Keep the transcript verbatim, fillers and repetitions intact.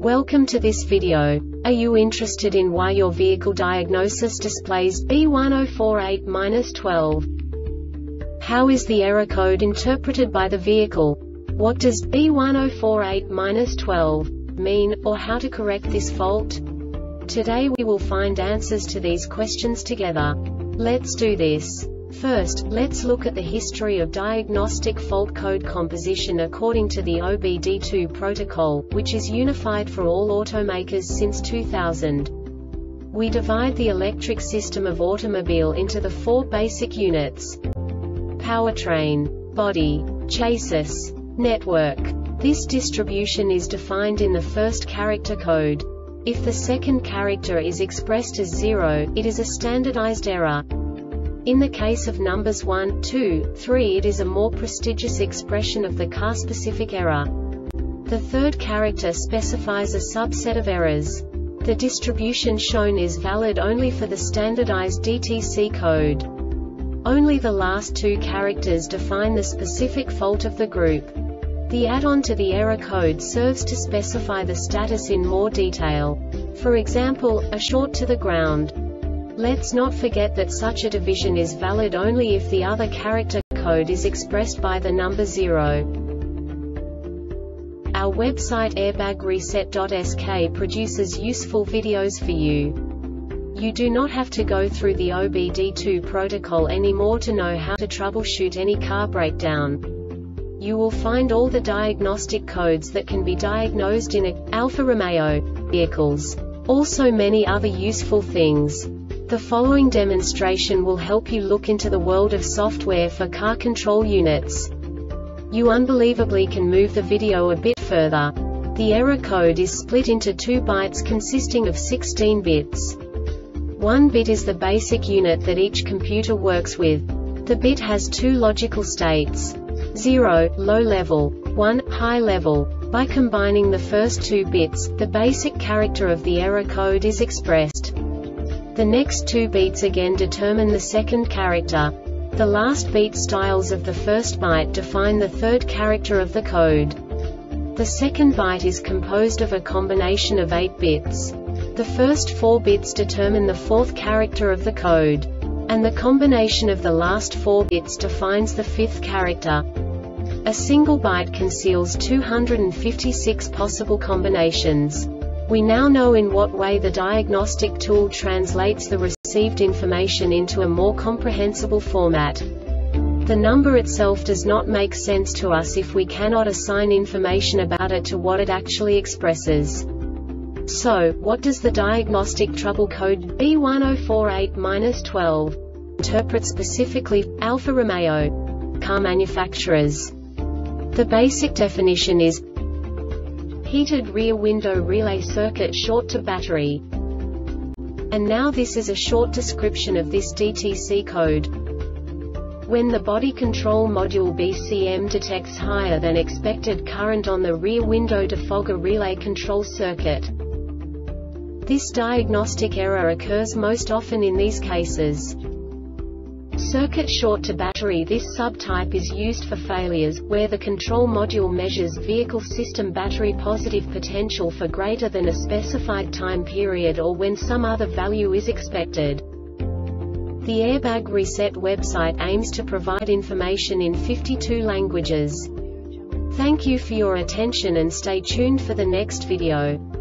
Welcome to this video. Are you interested in why your vehicle diagnosis displays B one zero four eight dash twelve? How is the error code interpreted by the vehicle? What does B one zero four eight dash twelve mean, or how to correct this fault? Today we will find answers to these questions together. Let's do this. First, let's look at the history of diagnostic fault code composition according to the O B D two protocol, which is unified for all automakers since two thousand. We divide the electric system of automobile into the four basic units: powertrain, body, chassis, network. This distribution is defined in the first character code. If the second character is expressed as zero, it is a standardized error. In the case of numbers one, two, three, it is a more prestigious expression of the car-specific error. The third character specifies a subset of errors. The distribution shown is valid only for the standardized D T C code. Only the last two characters define the specific fault of the group. The add-on to the error code serves to specify the status in more detail. For example, a short to the ground. Let's not forget that such a division is valid only if the other character code is expressed by the number zero. Our website airbag reset dot S K produces useful videos for you. You do not have to go through the O B D two protocol anymore to know how to troubleshoot any car breakdown. You will find all the diagnostic codes that can be diagnosed in a Alfa Romeo vehicles. Also many other useful things. The following demonstration will help you look into the world of software for car control units. You unbelievably can move the video a bit further. The error code is split into two bytes consisting of sixteen bits. One bit is the basic unit that each computer works with. The bit has two logical states: zero, low level, one, high level. By combining the first two bits, the basic character of the error code is expressed. The next two beats again determine the second character. The last beat styles of the first byte define the third character of the code. The second byte is composed of a combination of eight bits. The first four bits determine the fourth character of the code. And the combination of the last four bits defines the fifth character. A single byte conceals two hundred fifty-six possible combinations. We now know in what way the diagnostic tool translates the received information into a more comprehensible format. The number itself does not make sense to us if we cannot assign information about it to what it actually expresses. So, what does the diagnostic trouble code B one zero four eight dash twelve interpret specifically for Alfa Romeo car manufacturers? The basic definition is heated rear window relay circuit short to battery. And now this is a short description of this D T C code. When the body control module B C M detects higher than expected current on the rear window defogger relay control circuit. This diagnostic error occurs most often in these cases: circuit short to battery. This subtype is used for failures where the control module measures vehicle system battery positive potential for greater than a specified time period or when some other value is expected. The Airbag Reset website aims to provide information in fifty-two languages. Thank you for your attention and stay tuned for the next video.